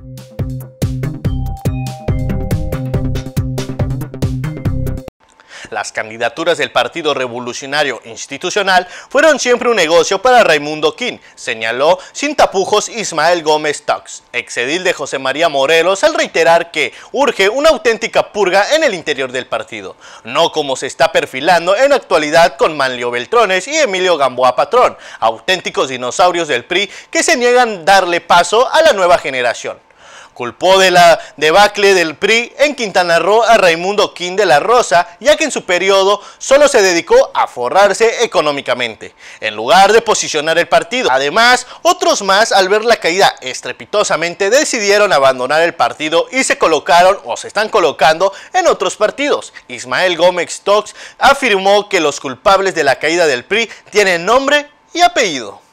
Las candidaturas del Partido Revolucionario Institucional fueron siempre un negocio para Raimundo King, señaló sin tapujos Ismael Gómez Tox, exedil de José María Morelos, al reiterar que urge una auténtica purga en el interior del partido, no como se está perfilando en la actualidad con Manlio Beltrones y Emilio Gamboa Patrón, auténticos dinosaurios del PRI que se niegan a darle paso a la nueva generación. Culpó de la debacle del PRI en Quintana Roo a Raimundo King de la Rosa, ya que en su periodo solo se dedicó a forrarse económicamente, en lugar de posicionar el partido. Además, otros más, al ver la caída estrepitosamente, decidieron abandonar el partido y se colocaron o se están colocando en otros partidos. Ismael Gómez Tox afirmó que los culpables de la caída del PRI tienen nombre y apellido.